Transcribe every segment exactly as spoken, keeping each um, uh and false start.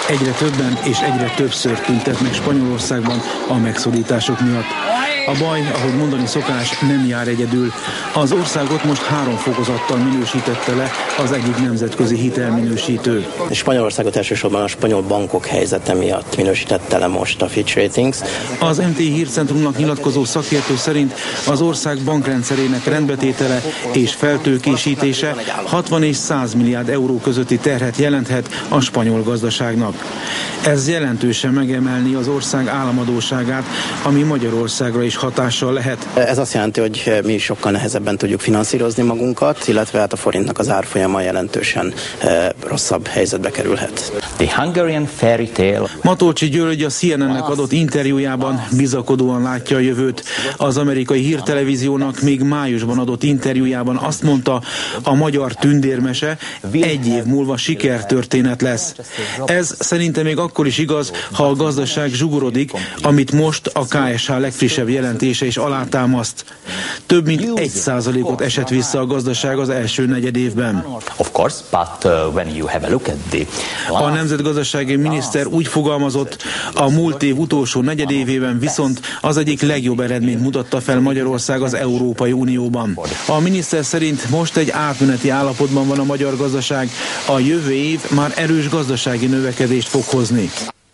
Egyre többen és egyre többször tüntetnek Spanyolországban a megszorítások miatt. A baj, ahogy mondani szokás, nem jár egyedül. Az országot most három fokozattal minősítette le az egyik nemzetközi hitelminősítő. Spanyolországot elsősorban a spanyol bankok helyzete miatt minősítette le most a Fitch Ratings. Az em té hírcentrumnak nyilatkozó szakértő szerint az ország bankrendszerének rendbetétele és feltőkésítése hatvan és száz milliárd euró közötti terhet jelenthet a spanyol gazdaságnak. Ez jelentősen megemelni az ország államadósságát, ami Magyarországra is hatással lehet. Ez azt jelenti, hogy mi sokkal nehezebben tudjuk finanszírozni magunkat, illetve hát a forintnak az árfolyama jelentősen e, rosszabb helyzetbe kerülhet. The Hungarian fairy tale. Matolcsy György a C N N-nek adott interjújában bizakodóan látja a jövőt. Az amerikai hírtelevíziónak még májusban adott interjújában azt mondta, a magyar tündérmese egy év múlva sikertörténet lesz. Ez szerintem még akkor is igaz, ha a gazdaság zsugorodik, amit most a K S H legfrissebb jelentése is alátámaszt. Több mint egy százalékot esett vissza a gazdaság az első negyed évben. Of course, but uh, when you have a look at the... A nemzetgazdasági miniszter úgy fogalmazott, a múlt év utolsó negyedévében viszont az egyik legjobb eredményt mutatta fel Magyarország az Európai Unióban. A miniszter szerint most egy átmeneti állapotban van a magyar gazdaság, a jövő év már erős gazdasági növekedést fog hozni.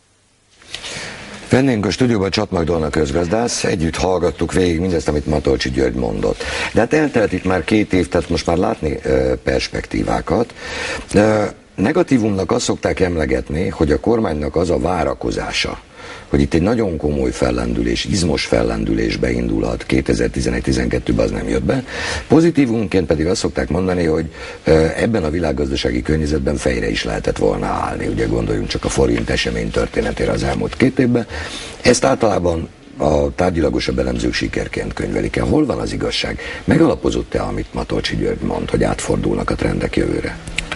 Vennénk a stúdióban Csat Magdolna közgazdász, együtt hallgattuk végig mindezt, amit Matolcsy György mondott. De hát eltelt itt már két év, tehát most már látni ö, perspektívákat. Ö, negatívumnak azt szokták emlegetni, hogy a kormánynak az a várakozása, hogy itt egy nagyon komoly fellendülés, izmos fellendülés beindulhat kétezer-tizenegy-tizenkettőben, az nem jött be. Pozitívumként pedig azt szokták mondani, hogy ebben a világgazdasági környezetben fejre is lehetett volna állni. Ugye gondoljunk csak a forint esemény történetére az elmúlt két évben. Ezt általában a tárgyilagosabb elemzők sikerként könyvelik el. Hol van az igazság? Megalapozott-e, amit Matolcsy György mond, hogy átfordulnak a trendek jövőre?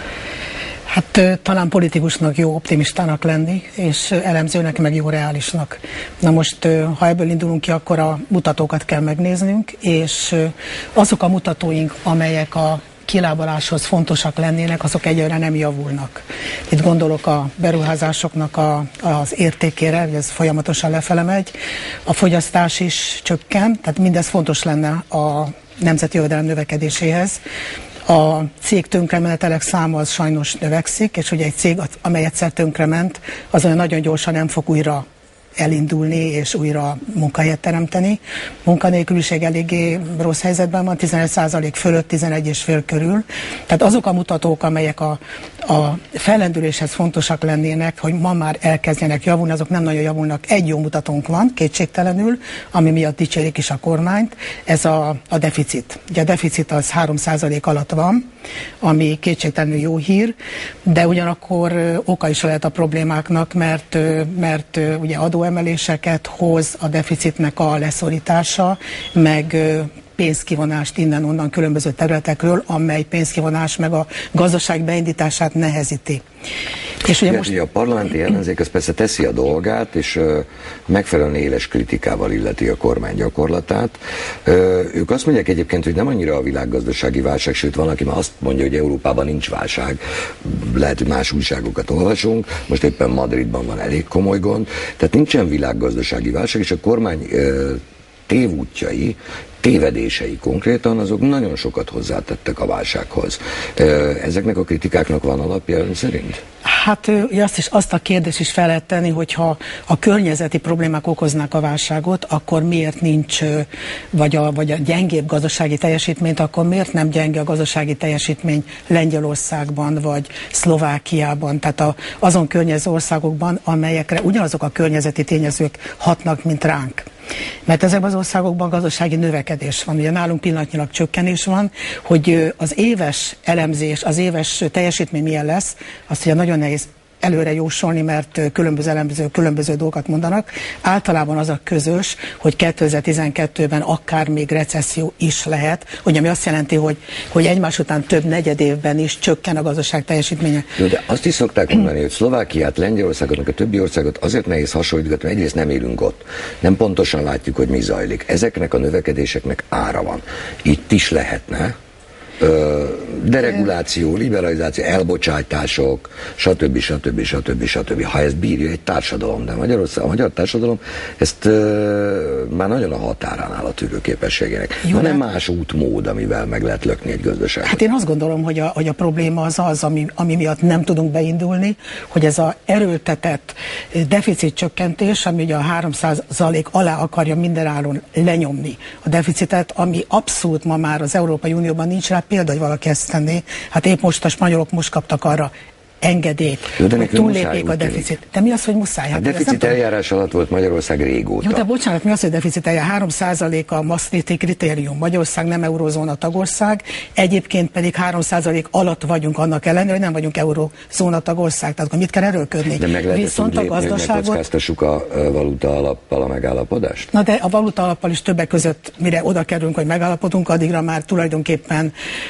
Hát talán politikusnak jó optimistának lenni, és elemzőnek meg jó reálisnak. Na most, ha ebből indulunk ki, akkor a mutatókat kell megnéznünk, és azok a mutatóink, amelyek a kilábaláshoz fontosak lennének, azok egyre nem javulnak. Itt gondolok a beruházásoknak a, az értékére, hogy ez folyamatosan lefele megy, a fogyasztás is csökken, tehát mindez fontos lenne a nemzeti jövedelem növekedéséhez. A cég tönkremenetelek száma az sajnos növekszik, és ugye egy cég, amely egyszer tönkrement, az olyan nagyon gyorsan nem fog újra elindulni és újra munkahelyet teremteni. Munkanélküliség eléggé rossz helyzetben van, tizenegy százalék fölött, tizenegy és fél körül. Tehát azok a mutatók, amelyek a, a fellendüléshez fontosak lennének, hogy ma már elkezdjenek javulni, azok nem nagyon javulnak. Egy jó mutatónk van, kétségtelenül, ami miatt dicsérik is a kormányt, ez a, a deficit. Ugye a deficit az három százalék alatt van, ami kétségtelenül jó hír, de ugyanakkor oka is lehet a problémáknak, mert, mert ugye adóemeléseket hoz a deficitnek a leszorítása, meg pénzkivonást innen-onnan különböző területekről, amely pénzkivonás meg a gazdaság beindítását nehezíti. És ugye most... A parlamenti ellenzék az persze teszi a dolgát, és uh, megfelelően éles kritikával illeti a kormány gyakorlatát. Uh, ők azt mondják egyébként, hogy nem annyira a világgazdasági válság, sőt van, aki már azt mondja, hogy Európában nincs válság. Lehet, hogy más újságokat olvasunk, most éppen Madridban van elég komoly gond, tehát nincsen világgazdasági válság, és a kormány uh, tévútjai, tévedései konkrétan, azok nagyon sokat hozzátettek a válsághoz. Ezeknek a kritikáknak van alapja ön szerint? Hát azt, is, azt a kérdést is fel lehet tenni, hogyha a környezeti problémák okoznák a válságot, akkor miért nincs, vagy a, vagy a gyengébb gazdasági teljesítményt, akkor miért nem gyenge a gazdasági teljesítmény Lengyelországban, vagy Szlovákiában, tehát a, azon környező országokban, amelyekre ugyanazok a környezeti tényezők hatnak, mint ránk. Mert ezekben az országokban gazdasági növekedés van. Ugye nálunk pillanatnyilag csökkenés van, hogy az éves elemzés, az éves teljesítmény milyen lesz, azt ugye nagyon nehéz előre jósolni, mert különböző elemzők különböző dolgokat mondanak. Általában az a közös, hogy kétezer-tizenkettőben akár még recesszió is lehet, ugye ami azt jelenti, hogy, hogy egymás után több negyed évben is csökken a gazdaság teljesítménye. Jó, de azt is szokták mondani, hogy Szlovákiát, Lengyelországot, meg a többi országot azért nehéz hasonlítgatni, mert egyrészt nem élünk ott. Nem pontosan látjuk, hogy mi zajlik. Ezeknek a növekedéseknek ára van. Itt is lehetne dereguláció, liberalizáció, elbocsátások, stb. stb. stb. stb. Ha ezt bírja egy társadalom, de Magyarország, a magyar társadalom ezt uh, már nagyon a határán áll a tűrőképességének. Van nem más útmód, amivel meg lehet lökni egy gazdaságot? Hát én azt gondolom, hogy a, hogy a probléma az az, ami, ami miatt nem tudunk beindulni, hogy ez az erőltetett deficitcsökkentés, ami ugye a három százalék alá akarja mindenáron lenyomni a deficitet, ami abszolút ma már az Európai Unióban nincs rá példa, hogy valaki ezt tenné. Hát épp most a spanyolok most kaptak arra engedélyt, jó, hogy túllépjék a deficit. De mi az, hogy muszáj? Hát a deficit eljárás alatt volt Magyarország régóta. Jó, de bocsánat, mi az, hogy deficit eljárás? három százalék a Maastrichti kritérium. Magyarország nem eurózóna tagország, egyébként pedig három százalék alatt vagyunk annak ellenére, hogy nem vagyunk eurózóna tagország. Tehát mit kell erőlködni? De meg lehet Viszont lépni, a gazdaságot... hogy megkockáztassuk a valuta alappal a megállapodást? Na de a valuta alappal is többek között, mire oda kerülünk, hogy megállapodunk, addigra már tulajdonképpen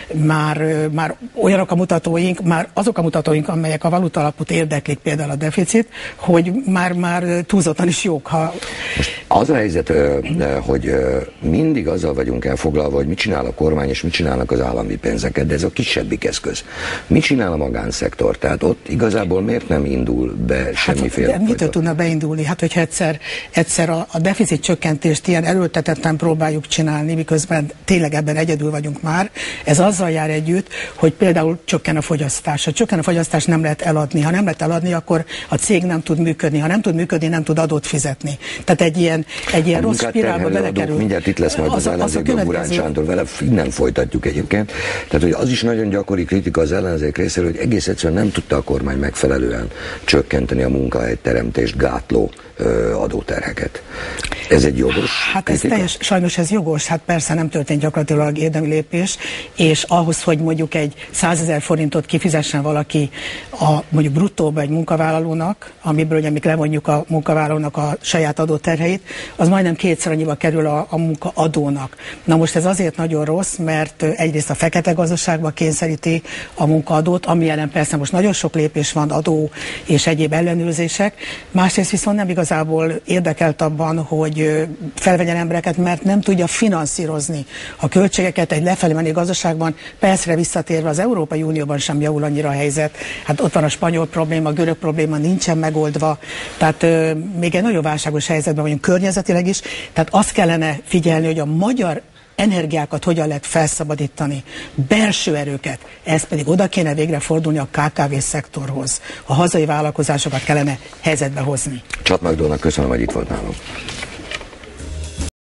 már, már olyanok a mutatóink, már azok a mutatóink, amelyek a valuta alapot érdeklik, például a deficit, hogy már-már túlzottan is jók. Ha... Most az a helyzet, hogy mindig azzal vagyunk elfoglalva, hogy mit csinál a kormány, és mit csinálnak az állami pénzeket, de ez a kisebbik eszköz. Mit csinál a magánszektor? Tehát ott igazából miért nem indul be semmiféle? Hát, mitől tudna beindulni? Hát, hogyha egyszer, egyszer a, a deficit csökkentést ilyen erőltetetten próbáljuk csinálni, miközben tényleg ebben egyedül vagyunk már, ez azzal jár együtt, hogy például csökken a fogyasztás. Ha csökken a fogyasztás, nem lehet eladni. Ha nem lehet eladni, akkor a cég nem tud működni. Ha nem tud működni, nem tud adót fizetni. Tehát egy ilyen, egy ilyen rossz spirálba belekerül. Mindjárt itt lesz majd az, az ellenzékben Burán Sándor, vele innen folytatjuk egyébként. Tehát, hogy az is nagyon gyakori kritika az ellenzék részéről, hogy egész egyszerűen nem tudta a kormány megfelelően csökkenteni a munkahelyteremtést gátló ö, adóterheket. Ez egy jogos Hát ez teljes, sajnos ez jogos, hát persze nem történt gyakorlatilag érdemi lépés, és ahhoz, hogy mondjuk egy százezer forintot kifizessen valaki a mondjuk bruttóba egy munkavállalónak, amiből ugye még levonjuk a munkavállalónak a saját adóterheit, az majdnem kétszer annyiba kerül a, a munkaadónak. Na most ez azért nagyon rossz, mert egyrészt a fekete gazdaságba kényszeríti a munkaadót, ami ellen persze most nagyon sok lépés van, adó és egyéb ellenőrzések, másrészt viszont nem igazából érdekelt abban, hogy felvegyen embereket, mert nem tudja finanszírozni a költségeket egy lefelé menő gazdaságban. Persze visszatérve az Európai Unióban sem javul annyira a helyzet. Hát ott van a spanyol probléma, a görög probléma nincsen megoldva. Tehát euh, még egy nagyon válságos helyzetben vagyunk környezetileg is. Tehát azt kellene figyelni, hogy a magyar energiákat hogyan lehet felszabadítani, belső erőket, ez pedig oda kéne végre fordulni a ká ká vé szektorhoz. A hazai vállalkozásokat kellene helyzetbe hozni. Csatmagdónak köszönöm, hogy itt volt nálunk.